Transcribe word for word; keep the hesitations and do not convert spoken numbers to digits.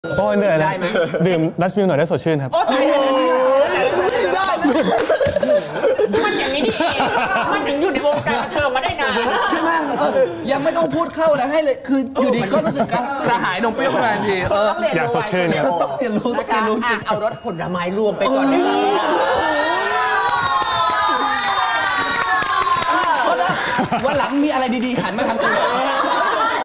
โอ้ยเหนื่อยเลยดื่มดัชมิลหน่อยได้สดชื่นครับมันอย่างนี้นี่เองมันถึงอยู่ในวงการเธอมาได้นานใช่ไหมยังไม่ต้องพูดเข้าอะไรให้เลยคืออยู่ดีก็รู้สึกกระหายนมเปรี้ยวทันทีอยากสดชื่นครับต้องเรียนรู้ต้องเรียนรู้จริงเอารสผลไม้รวมไปก่อนได้ไหมวันหลังมีอะไรดีๆหันมาทำตัว